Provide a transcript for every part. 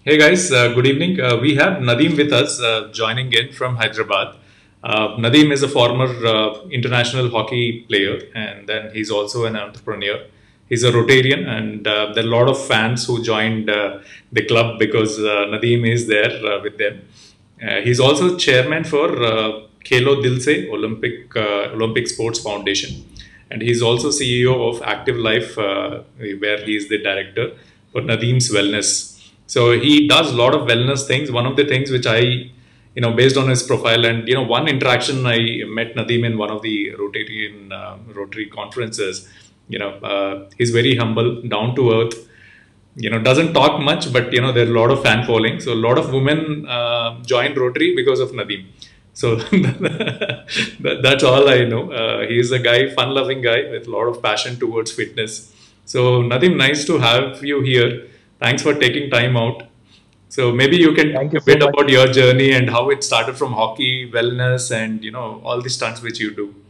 Hey guys, good evening. We have Nadeem with us joining in from Hyderabad. Nadeem is a former international hockey player and then he's also an entrepreneur. He's a Rotarian and there are a lot of fans who joined the club because Nadeem is there with them. He's also chairman for Khelo Dil Se Olympic Sports Foundation, and he's also CEO of Active Life, where he is the director for Nadeem's Wellness. So he does a lot of wellness things. One of the things which based on his profile and one interaction, I met Nadeem in one of the Rotary conferences. He's very humble, down to earth, doesn't talk much, but there are a lot of fan following. So a lot of women joined Rotary because of Nadeem. So that's all I know. He's a guy, fun-loving guy with a lot of passion towards fitness. So Nadeem, nice to have you here. Thanks for taking time out. So maybe you can Thank talk you a so bit much. about your journey and how it started from hockey, wellness, and all the stunts which you do.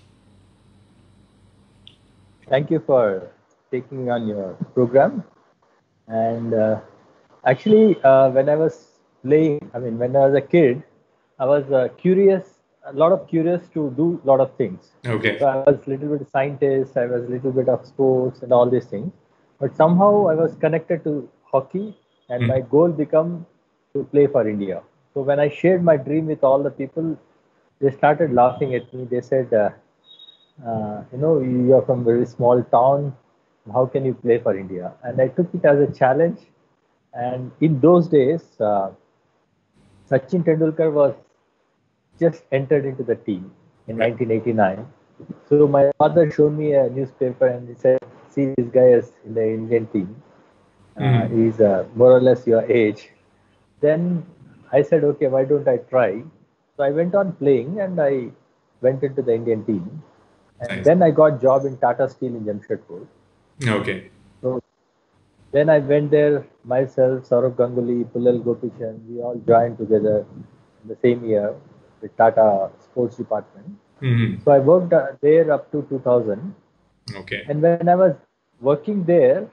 Thank you for taking on your program. And when I was playing, when I was a kid, I was curious, a lot of curious to do a lot of things. So Okay. I was a little bit of scientist, I was a little bit of sports and all these things. But somehow I was connected to hockey, and my Mhm. goal became to play for India. So when I shared my dream with all the people, they started laughing at me. They said, you're from a very small town. How can you play for India? And I took it as a challenge. And in those days, Sachin Tendulkar was just entered into the team in Right. 1989. So my father showed me a newspaper and he said, "See, this guy is in the Indian team. Mhm. He's more or less your age." Then I said, "Okay, why don't I try?" So I went on playing and I went into the Indian team. And Nice. then I got job in Tata Steel in Jamshedpur. Okay. So then I went there myself, Saurabh Ganguly, Pulal Gopichan, we all joined together in the same year with Tata Sports Department. Mhm. So I worked there up to 2000. Okay. And when I was working there,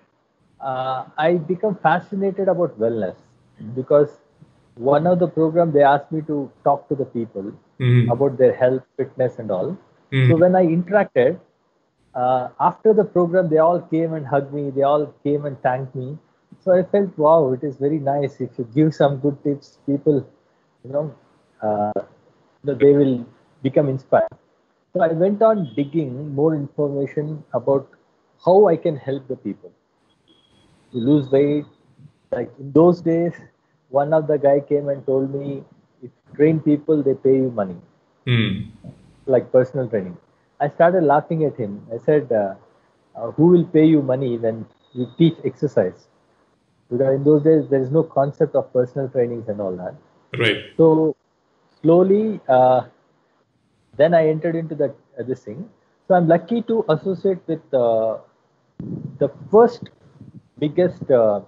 I became fascinated about wellness because one of the program they asked me to talk to the people Mhm. about their health, fitness, and all. So Mhm. when I interacted, after the program, they all came and hugged me. They all came and thanked me. So I felt, wow, it is very nice. If you give some good tips, people, you know, uh, they will become inspired. So I went on digging more information about how I can help the people to lose weight. Like in those days, one of the guy came and told me, if you train people, they pay you money, Mhm. like personal training. I started laughing at him. I said, who will pay you money when you teach exercise? Because in those days, there is no concept of personal trainings and all that. Right. So slowly, then I entered into that this thing. So I'm lucky to associate with the first biggest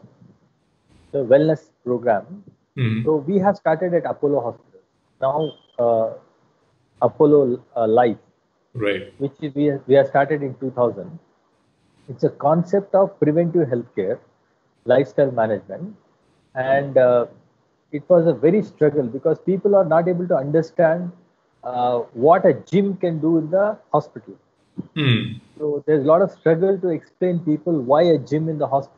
the wellness program. So Mhm. we have started at Apollo Hospital. Now Apollo Life, Right. which is, we have started in 2000. It's a concept of preventive healthcare, lifestyle management, and it was a very struggle because people are not able to understand what a gym can do in the hospital. Mhm. So there's a lot of struggle to explain people why a gym in the hospital.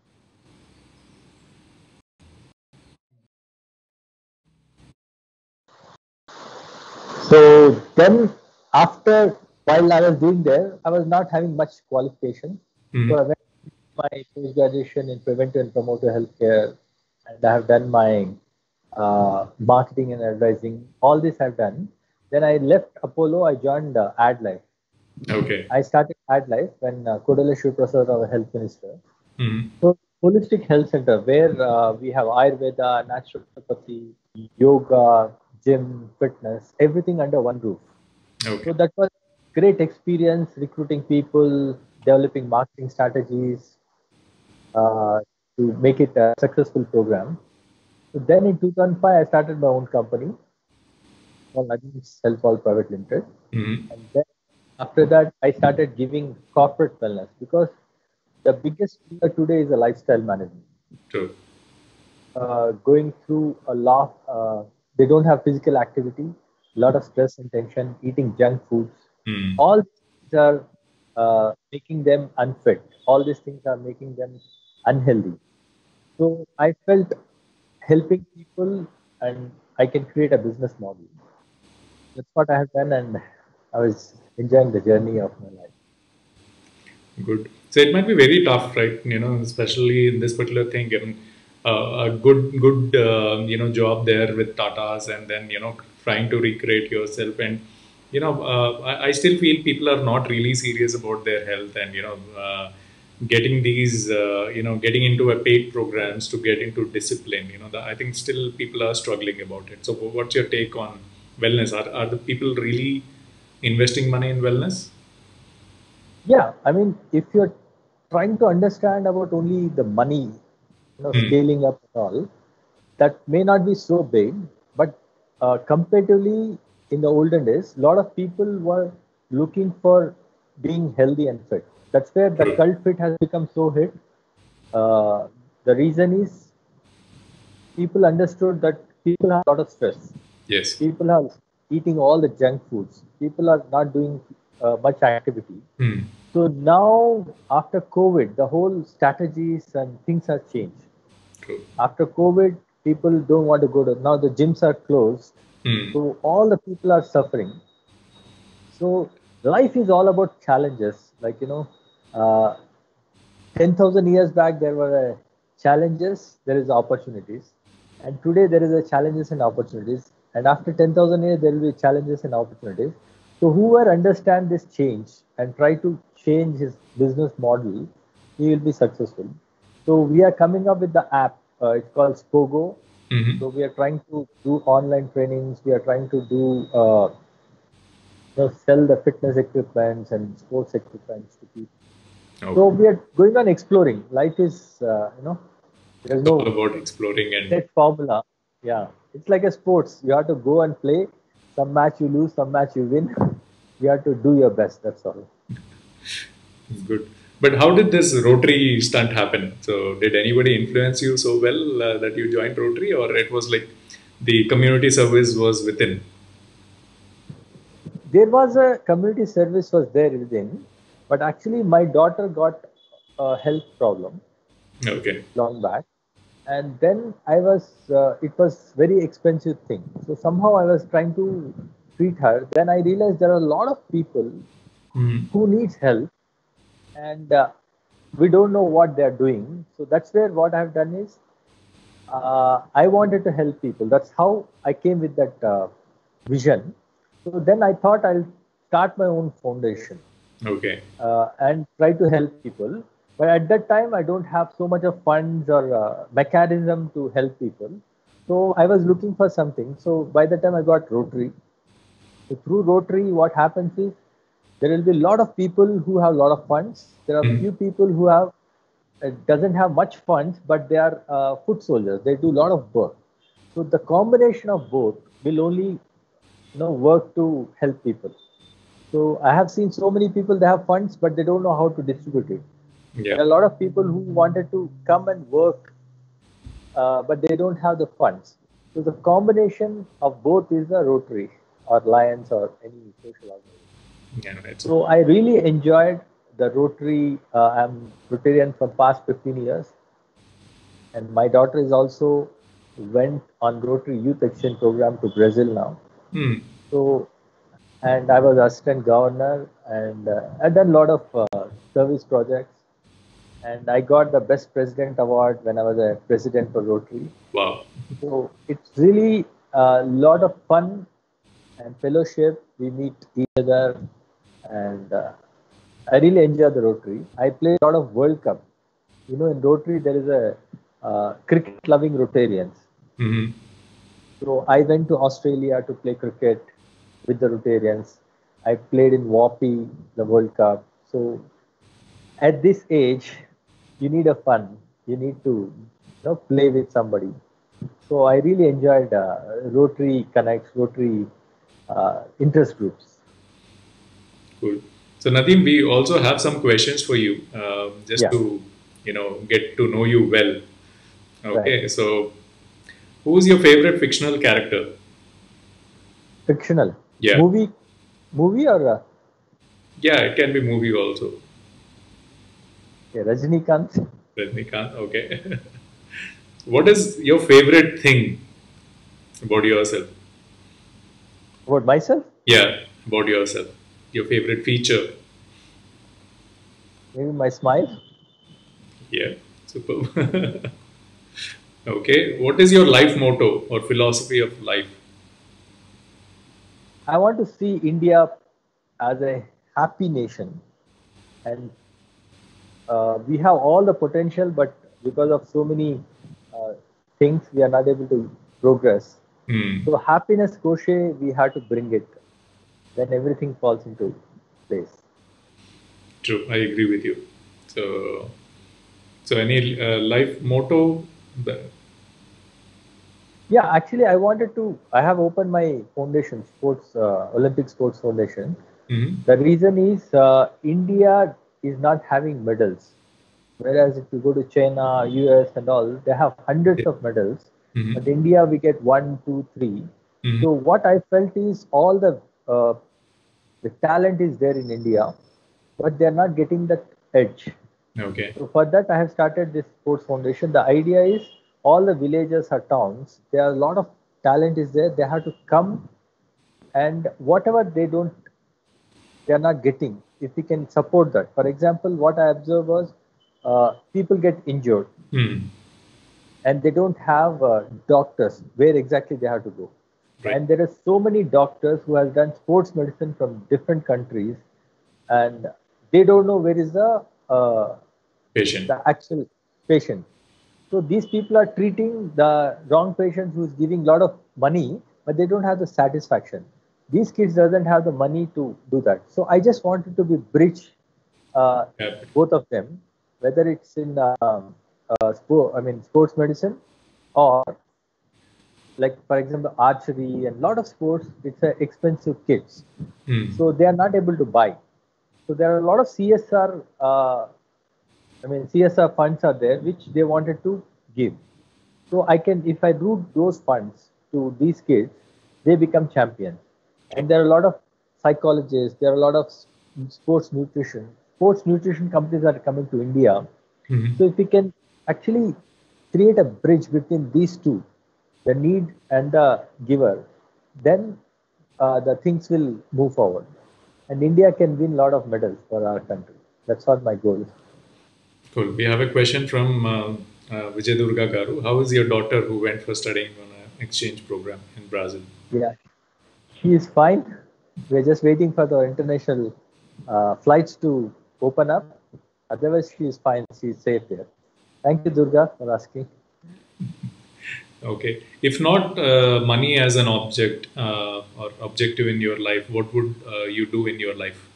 So then, after while I was doing there, I was not having much qualification. So I Mhm. went my post graduation in preventive and promotive healthcare, and I have done my marketing and advertising. All this I've done. Then I left Apollo. I joined AdLife. Okay. I started AdLife when Kodala Shivaprasad, our health minister. Mhm. So holistic health center where we have Ayurveda, naturopathy, yoga, gym, fitness, everything under one roof. So Okay. that was great experience recruiting people, developing marketing strategies uh, to make it a successful program. So then in 2005, I started my own company called Nadim's Health All Private Limited. Mhm. And then after that, I started giving corporate wellness because the biggest pillar today is a lifestyle management. True. going through a lot. They don't have physical activity, a lot of stress and tension, eating junk foods. Hmm. All these are making them unfit. All these things are making them unhealthy. So I felt helping people and I can create a business model. That's what I have done, and I was enjoying the journey of my life. Good. So it might be very tough, right? Especially in this particular thing, given a good job there with Tatas, and then trying to recreate yourself, and I still feel people are not really serious about their health, and getting these getting into a paid programs to get into discipline. I think still people are struggling about it. So what's your take on wellness? Are the people really investing money in wellness? Yeah, I mean, if you're trying to understand about only the money, Hmm. scaling up and all, that may not be so big, but comparatively in the olden days, a lot of people were looking for being healthy and fit. That's where the True. cult fit has become so hit. Uh, the reason is people understood that people have a lot of stress. Yes. People are eating all the junk foods. People are not doing much activity. Hmm. So now, after COVID, the whole strategies and things have changed. True. After COVID, people don't want to go to, now the gyms are closed. Hmm. So all the people are suffering. So life is all about challenges. Like, uh, 10,000 years back, there were challenges, there is opportunities. And today there is a challenges and opportunities. And after 10,000 years, there will be challenges and opportunities. So whoever understand this change and try to change his business model, he will be successful. So we are coming up with the app. It's called Spogo. Hmm. So we are trying to do online trainings. We are trying to do sell the fitness equipments and sports equipments to people. So Okay. we are going on exploring. Life is, there is It's all no about exploring and set formula. Yeah, it's like a sports. You have to go and play. Some match you lose, some match you win. You have to do your best. That's all. it's good. But how did this Rotary stunt happen? So did anybody influence you so well that you joined Rotary, or it was like the community service was within? There was a community service was there within, but actually my daughter got a health problem Okay. long back, and then I was. It was very expensive thing. So somehow I was trying to treat her. Then I realized there are a lot of people Hmm. who needs help, and we don't know what they are doing. So that's where what I've done is I wanted to help people. That's how I came with that vision. So then I thought I'll start my own foundation Okay. and try to help people. But at that time, I don't have so much of funds or mechanism to help people. So I was looking for something. So by the time I got Rotary, so through Rotary, what happens is there will be a lot of people who have a lot of funds. There are Hmm. few people who have doesn't have much funds, but they are foot soldiers. They do a lot of work. So the combination of both will only work to help people. So I have seen so many people they have funds, but they don't know how to distribute it. There Yeah. are a lot of people who wanted to come and work, but they don't have the funds. So the combination of both is the Rotary or Lions or any social organization. Yeah. It's So I really enjoyed the Rotary. I'm Rotarian from past 15 years, and my daughter is also went on Rotary Youth Exchange Program to Brazil now. hmm. So, and I was assistant governor, and I've done a lot of service projects, and I got the best president award when I was a president for Rotary. Wow. So it's really a lot of fun and fellowship. We meet each other, and I really enjoy the Rotary. I play a lot of World Cup. In Rotary there is a cricket-loving Rotarians. Hmm. So I went to Australia to play cricket with the Rotarians. I played in WAPI, the World Cup. So at this age, you need a fun. You need to play with somebody. So I really enjoyed Rotary Connects, Rotary interest groups. Cool. So Nadeem, we also have some questions for you, just Yeah, to get to know you well. right. Okay. So Who's your favorite fictional character? Fictional. Yeah. Movie or Yeah, it can be movie also. Rajinikanth? Rajnikant, okay. What is your favorite thing about yourself? About myself? Yeah, about yourself. Your favorite feature. Maybe my smile. Yeah, superb. Okay, what is your life motto or philosophy of life? I want to see India as a happy nation, and we have all the potential, but because of so many uh, things, we are not able to progress. Hmm. So happiness, Koshe, we have to bring it. Then everything falls into place. True, I agree with you. So, so any life motto? The- Yeah, actually, I wanted to. I have opened my foundation, sports Olympic Sports Foundation. Mhm. The reason is India is not having medals, whereas if you go to China, US, and all, they have hundreds Yeah. of medals. But Mhm. India, we get one, two, three. Mhm. So what I felt is all the talent is there in India, but they are not getting that edge. Okay. So for that, I have started this sports foundation. The idea is all the villages or towns, there are a lot of talent is there. They have to come and whatever they are not getting. If we can support that. For example, what I observed was people get injured Hmm. and they don't have doctors where exactly they have to go. Right. And there are so many doctors who have done sports medicine from different countries, and they don't know where is uh, Patient. the actual patient. So these people are treating the wrong patients who's giving a lot of money, but they don't have the satisfaction. These kids doesn't have the money to do that. So I just wanted to be bridge uh, Yeah. both of them, whether it's in sports medicine or like for example archery and lot of sports. It's expensive kits, Hmm. so they are not able to buy. So there are a lot of CSR. CSR funds are there which they wanted to give. So I can, if I route those funds to these kids, they become champions. And there are a lot of psychologists, there are a lot of sports nutrition companies are coming to India. Mhm. So if we can actually create a bridge between these two, the need and the giver, then the things will move forward. And India can win a lot of medals for our country. That's what my goal is. Cool. We have a question from Vijay Durga Garu. How is your daughter who went for studying on an exchange program in Brazil? Yeah, she is fine. We're just waiting for the international flights to open up. Otherwise, she is fine. She is safe there. Thank you, Durga, for asking. Okay. If not money as an object or objective in your life, what would you do in your life?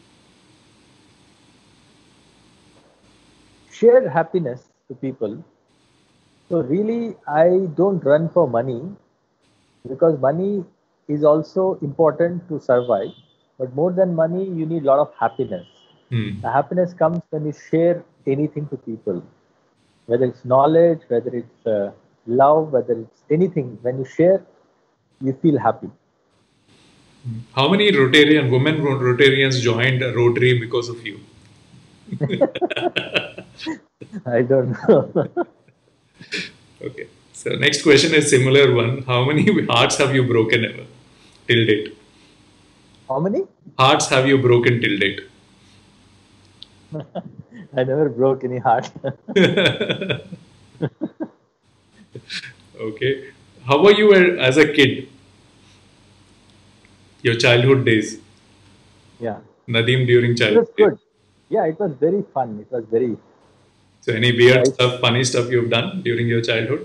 Share happiness to people. So, really, I don't run for money because money is also important to survive. But more than money, you need a lot of happiness. Hmm. The happiness comes when you share anything to people, whether it's knowledge, whether it's love, whether it's anything. When you share, you feel happy. How many Rotarian women Rotarians joined Rotary because of you? I don't know. Okay. So next question is similar one. How many hearts have you broken ever till date? How many? Hearts have you broken till date? I never broke any heart. Okay. How were you as a kid? Your childhood days, Yeah, Nadeem during it childhood was days. good. Yeah, it was very fun. It was very. So any weird It's stuff, funny stuff you've done during your childhood?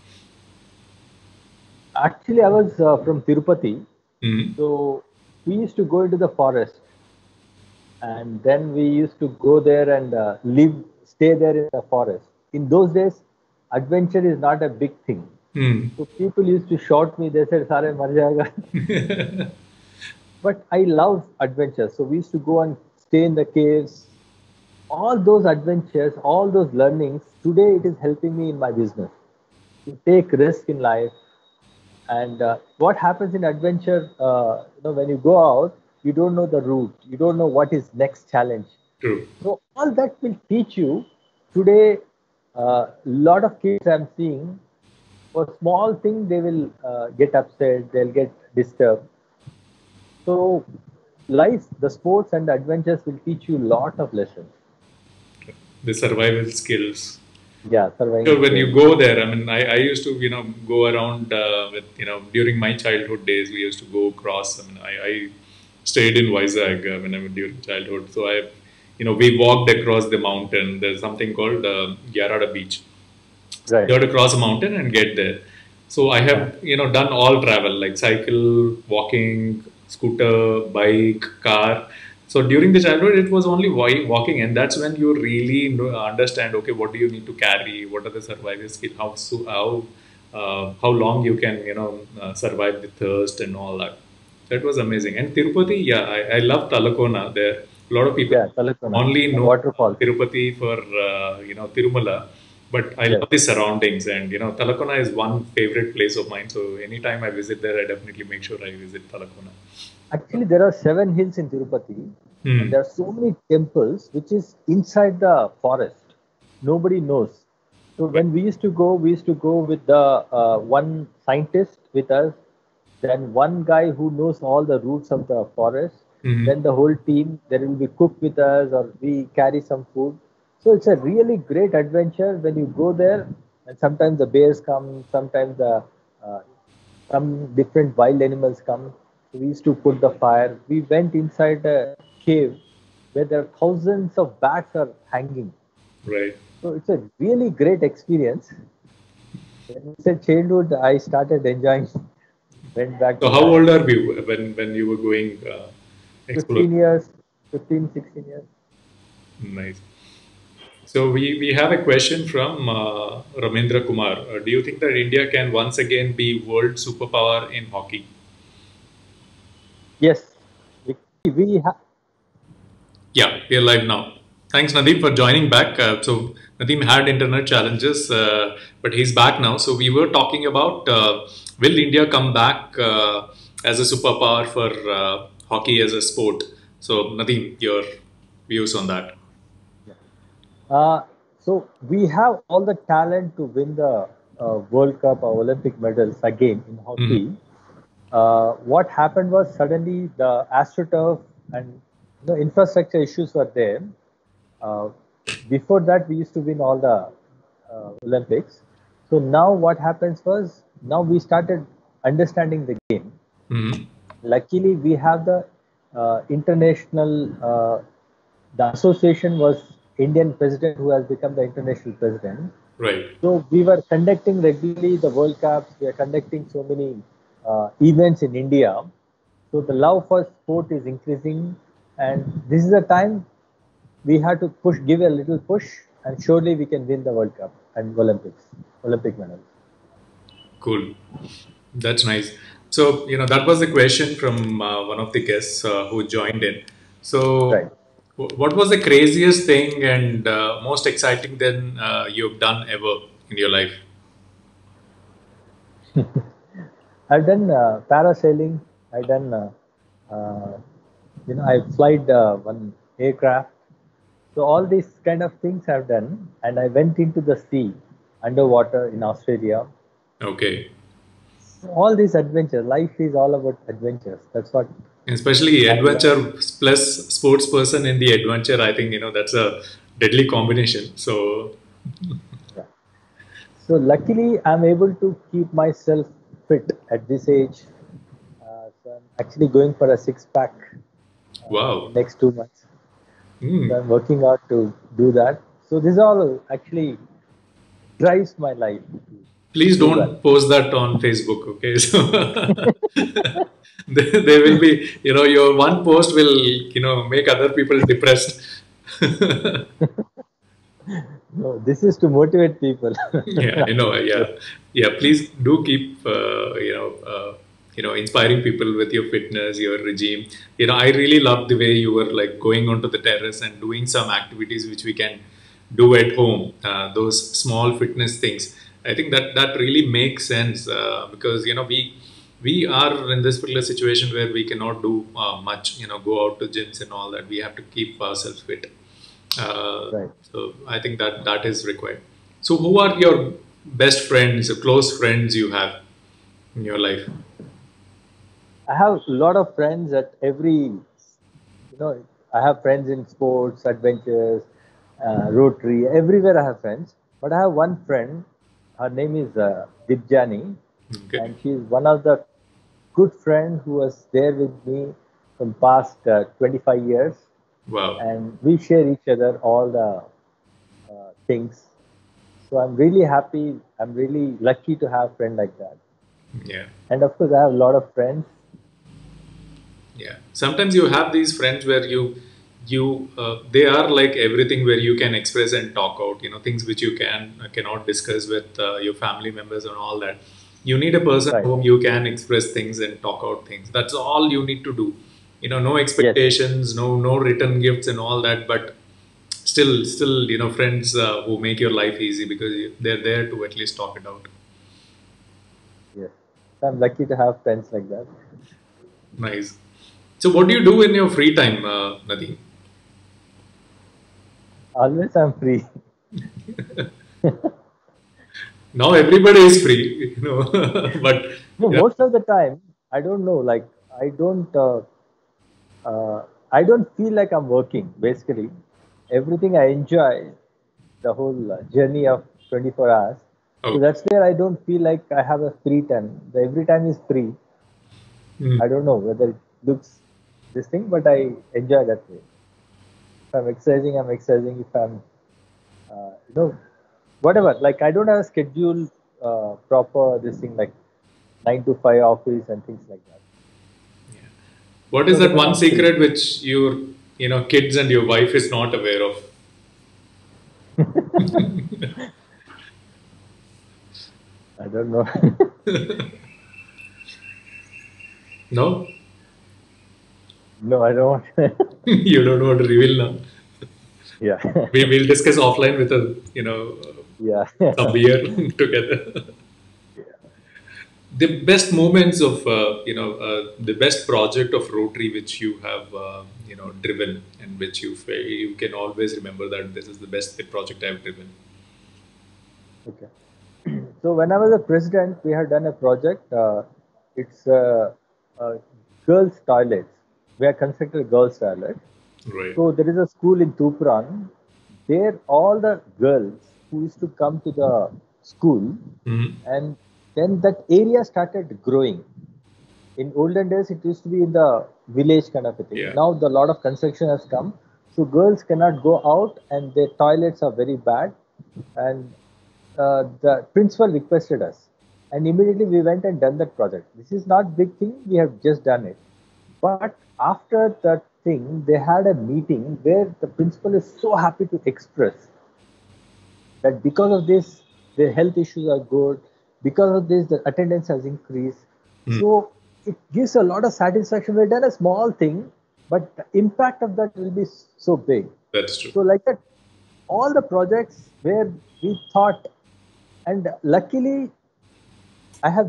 actually I was from Tirupati, Hmm. so we used to go into the forest, and then we used to go there and stay there in the forest. In those days, adventure is not a big thing. Hmm. So people used to shout me. They said, "Sare mar jayega." But I love adventure. So we used to go and stay in the caves. All those adventures, all those learnings, today it is helping me in my business. to take risk in life. And what happens in adventure, when you go out, you don't know the route, you don't know what is next challenge. True. So all that will teach you. Today, a lot of kids I'm seeing, for small thing they will get upset, they'll get disturbed. So life, the sports and the adventures will teach you a lot of lessons. The survival skills. Yeah, surviving So when you skills. go there, I mean, I used to, go around with, during my childhood days, we used to go across. I mean, I stayed in Vizag when I was during childhood. So we walked across the mountain. There's something called Yarada Beach. Right. You have to cross a mountain and get there. So I have, done all travel like cycle, walking, scooter, bike, car. So during the childhood, it was only walking, and that's when you really understand. Okay, what do you need to carry? What are the survival skills? How long you can survive the thirst and all that. That was amazing. And Tirupati, yeah, I love Talakona there. A lot of people Yeah, Talakona, only the know waterfall. Tirupati for Tirumala, but I Yes. love the surroundings. And Talakona is one favorite place of mine. So anytime I visit there, I definitely make sure I visit Talakona. Actually, there are 7 hills in Tirupati, and Hmm. there are so many temples which is inside the forest. Nobody knows. So Right. when we used to go with the one scientist with us, then one guy who knows all the routes of the forest, Mhm. then the whole team. There will be cook with us, or we carry some food. So it's a really great adventure when you go there. And sometimes the bears come, sometimes the uh, some different wild animals come. So we used to put the fire. We went inside a cave where there are thousands of bats are hanging. Right. So it's a really great experience. When you said childhood, I started enjoying. Went back So to how that. old are you when you were going explore? 15 years, 15, 16 years. Nice. So we have a question from Ramendra Kumar. Do you think that India can once again be world superpower in hockey? Yes, we have. Yeah, we are live now. Thanks, Nadeem, for joining back. So Nadeem had internet challenges, but he's back now. So we were talking about will India come back as a superpower for hockey as a sport? So Nadeem, your views on that? Uh, so we have all the talent to win the World Cup or Olympic medals again in Mhm. hockey. What happened was suddenly the AstroTurf and the infrastructure issues were there. Uh, Before that, we used to win all the Olympics. So now what happens was now we started understanding the game. Mhm. Luckily, we have the international. The association was Indian president who has become the international president. Right. So we were conducting regularly the World Cups. We are conducting so many events in India. So the love for sport is increasing, and this is the time we have to push, give a little push, and surely we can win the World Cup and Olympic medals. Cool. That's nice. So, that was the question from one of the guests who joined in. Right. So, what was the craziest thing and most exciting thing you've done ever in your life? I've done parasailing. I've done, I've flied one aircraft. So all these kind of things I've done, and I went into the sea, underwater in Australia. Okay. So all these adventures, life is all about adventures. That's what Especially I love. adventure plus sports person in the adventure, I think, that's a deadly combination. So, Yeah. So luckily, I'm able to keep myself fit at this age. So I'm actually going for a six pack in wow. next 2 months. Hmm. So I'm working out to do that. So this all actually drives my life to Please do well. don't post that on Facebook, okay? So there will be, your one post will, make other people depressed. No, this is to motivate people. Yeah, I know. Yeah, yeah. Please do keep, inspiring people with your fitness, your regime. I really love the way you were like going onto the terrace and doing some activities which we can do at home. Those small fitness things. I think that really makes sense because we are in this particular situation where we cannot do much. Go out to gyms and all that. We have to keep ourselves fit. Right. So I think that is required. So who are your best friends, or close friends you have in your life? I have a lot of friends at I have friends in sports, adventures, Rotary, everywhere I have friends. But I have one friend, her name is Dibjani, Okay. and she is one of the good friend who was there with me from past 25 years. Wow. And we share each other all the things. So I'm really happy. I'm really lucky to have a friend like that. Yeah. And of course, I have a lot of friends. Yeah. Sometimes you have these friends where you they are like everything where you can express and talk out. Things which you cannot discuss with your family members and all that. You need a person Right. whom you can express things and talk out things. That's all you need to do. No Yes. expectations, no written gifts and all that. But still, friends who make your life easy because they're there to at least talk it out. Yes. I'm lucky to have friends like that. Nice. So, what do you do in your free time, Nadeem? Always I'm free. Now everybody is free, but No, yeah, most of the time, I don't know. Like uh, I don't feel like I'm working. Basically, everything I enjoy, the whole journey of 24 hours. So okay. that's where I don't feel like I have a free time. The every time is free. Hmm. I don't know whether it looks this thing, but I enjoy that way. If I'm exercising, I'm exercising. If I'm, whatever. Like I don't have a schedule, proper this thing like 9 to 5 office and things like that. What is So that whenever one I'm free, secret which your kids and your wife is not aware of? I don't know. No, No, I don't want. you don't want to reveal now. Yeah, We will discuss offline with a yeah, some beer together. The best moments of the best project of Rotary which you have driven and which you can always remember that this is the best project I've driven. okay. So when I was a president, we had done a project. It's girls' toilets. We have constructed girls' toilets. Right. So there is a school in Tupran. There, all the girls who used to come to the school, Mhm. and then that area started growing. In olden days, it used to be in the village kind of a thing. Yeah. Now, the lot of construction has come, so girls cannot go out, and their toilets are very bad. And the principal requested us, and immediately we went and done that project. This is not big thing; we have just done it. But after that thing, they had a meeting where the principal is so happy to express that because of this, their health issues are good. Because of this, the attendance has increased. Mm. So it gives a lot of satisfaction. We've done a small thing, but the impact of that will be so big. That's true. So like that, all the projects where we thought, and luckily I have,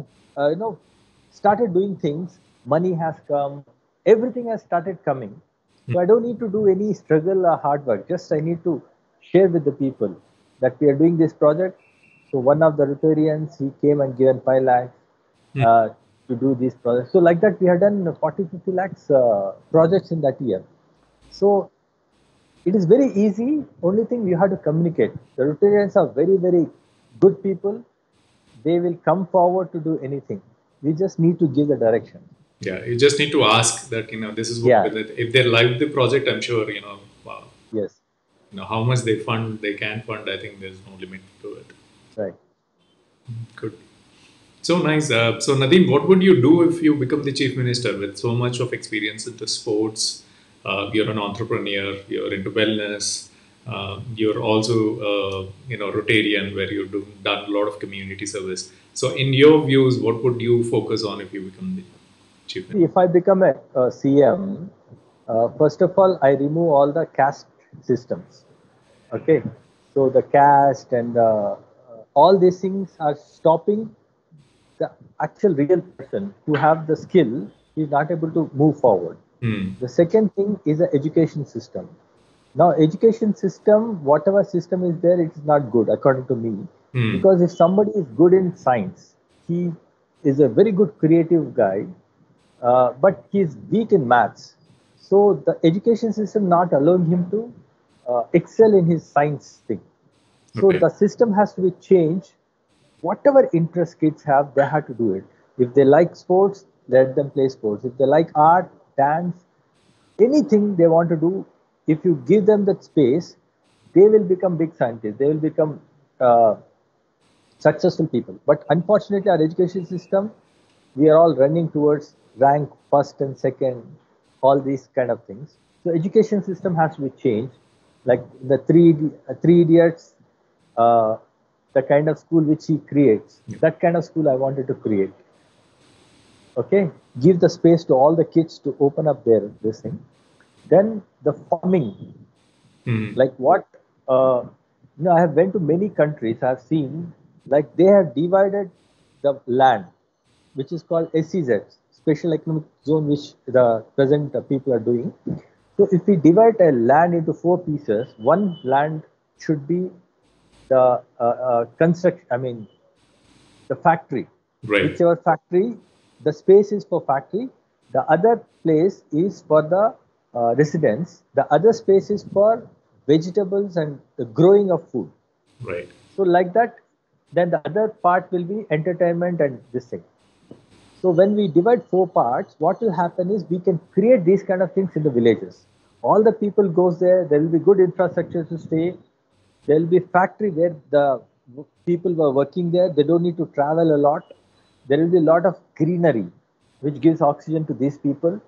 started doing things. Money has come. Everything has started coming. So I don't need to do any struggle or hard work. Just I need to share with the people that we are doing this project. So one of the Rotarians, he came and given 5 lakhs Mm. uh, to do this project. So like that, we have done 40, 50 lakhs projects in that year. So it is very easy. Only thing you have to communicate. The Rotarians are very, very good people. They will come forward to do anything. We just need to give the direction. Yeah, you just need to ask that this is what Yeah. if they like the project, I'm sure wow, Yes. how much they can fund. I think there's no limit to it. Right. Good. So nice. So Nadeem, what would you do if you become the chief minister with so much of experience into sports? You're an entrepreneur. You're into wellness. You're also Rotarian, where done a lot of community service. So in your views, what would you focus on if you become the chief minister? See, if I become a CM, first of all, I remove all the caste systems. Okay. So the caste and all these things are stopping the actual real person who have the skill is not able to move forward. Hmm. The second thing is the education system. Now, education system, whatever system is there, it is not good according to me. Hmm. Because if somebody is good in science, he is a very good creative guy, but he is weak in maths. So the education system not allowing him to excel in his science thing. So Okay. the system has to be changed. Whatever interest kids have, they have to do it. If they like sports, let them play sports. If they like art, dance, anything they want to do, if you give them that space, they will become big scientists. They will become uh, successful people. But unfortunately, our education system, we are all running towards rank first and second, all these kind of things. So education system has to be changed. Like the three idiots, uh, the kind of school which he creates, Yeah. that kind of school I wanted to create. Okay, give the space to all the kids to open up their this thing. Then the farming, Hmm. like what I have went to many countries. I've seen like they have divided the land, which is called SEZ, special economic zone, which the present people are doing. So if we divide a land into four pieces, one land should be the construction, I mean the factory, Right. whichever factory, the space is for factory, the other place is for the residence, the other space is for vegetables and the growing of food. Right. So like that, then the other part will be entertainment and this thing. So when we divide four parts, what will happen is we can create these kind of things in the villages. All the people goes there. There will be good infrastructure to stay. There will be factory where the people were working there. They don't need to travel a lot. There will be a lot of greenery, which gives oxygen to these people.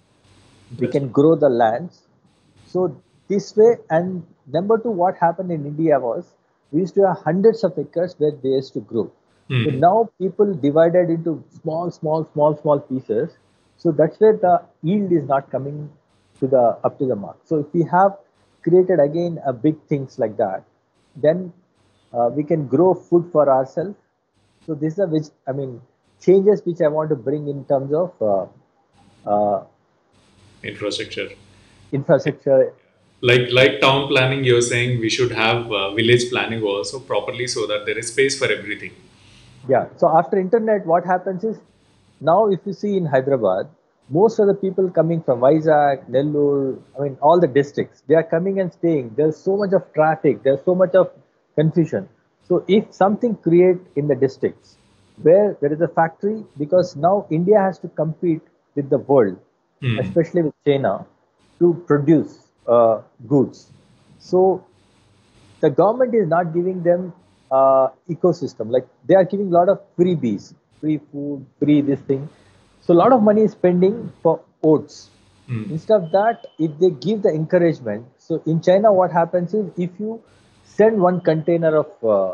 We That's can grow the lands. So this way, and number two, what happened in India was we used to have hundreds of acres where they used to grow. So hmm. now people divided into small pieces. So that's where the yield is not coming to the up to the mark. So if we have created again a big things like that, then we can grow food for ourselves. So these are which I mean changes which I want to bring in terms of uh, Infrastructure. infrastructure. Like town planning, you're saying we should have village planning also properly so that there is space for everything. Yeah. So after internet, what happens is now if you see in Hyderabad, most of the people coming from Vizag, Nellore, I mean all the districts, they are coming and staying. There's so much of traffic. There's so much of confusion. So if something create in the districts where there is a factory, because now India has to compete with the world, Hmm. especially with China, to produce goods. So the government is not giving them ecosystem. Like they are giving a lot of freebies, free food, free this thing. So a lot of money is spending for oats. Hmm. Instead of that, if they give the encouragement, so in China, what happens is if you send one container of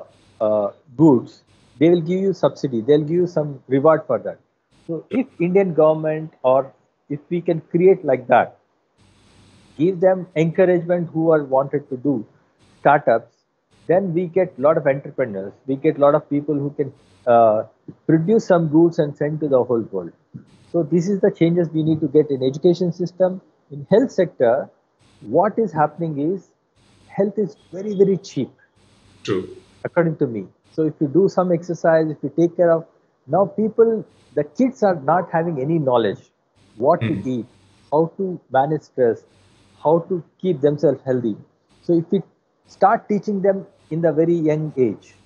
goods, they will give you subsidy. They'll give you some reward for that. So if Indian government or if we can create like that, give them encouragement who are wanted to do startups, then we get a lot of entrepreneurs. We get a lot of people who can produce some goods and send to the whole world. So this is the changes we need to get in education system. In health sector, what is happening is health is very cheap True. according to me. So if you do some exercise, if you take care of now people, the kids are not having any knowledge what to Hmm. eat, how to manage stress, how to keep themselves healthy. So if we start teaching them in the very young age,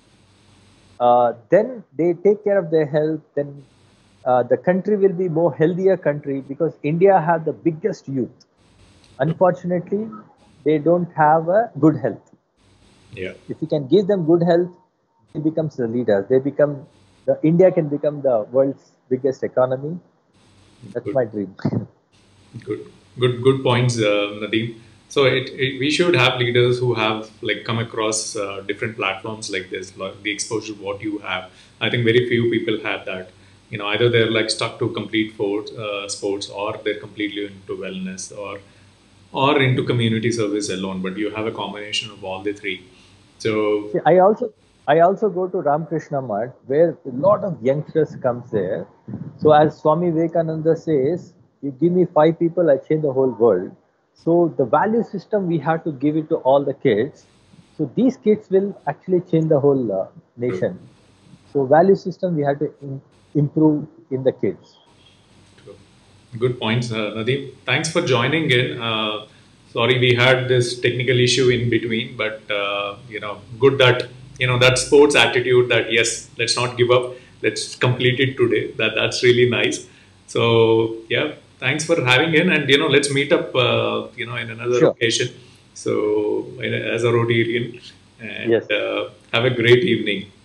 then they take care of their health. Then the country will be more healthier country because India has the biggest youth. Unfortunately, they don't have a good health. Yeah. If you can give them good health, they becomes the leaders. They become the India can become the world's biggest economy. That's Good. my dream. Good, good points, Nadeem. So we should have leaders who have like come across different platforms like this, like the exposure what you have. I think very few people have that. Either they're like stuck to complete sports, or they're completely into wellness, or into community service alone. But you have a combination of all the three. So See, I I also go to Ramakrishna Mutt where a lot of youngsters comes there. So as Swami Vivekananda says, you give me 5 people, I change the whole world. So the value system we have to give it to all the kids. So these kids will actually change the whole True. nation. So value system we have to improve in the kids. True. Good points, Nadeem. Thanks for joining in. Sorry we had this technical issue in between, but good that that sports attitude that yes, let's not give up. Let's complete it today. That's really nice. So yeah, thanks for having in, and let's meet up. In another Sure. occasion. So as a Rotarian, and Yes. have a great evening.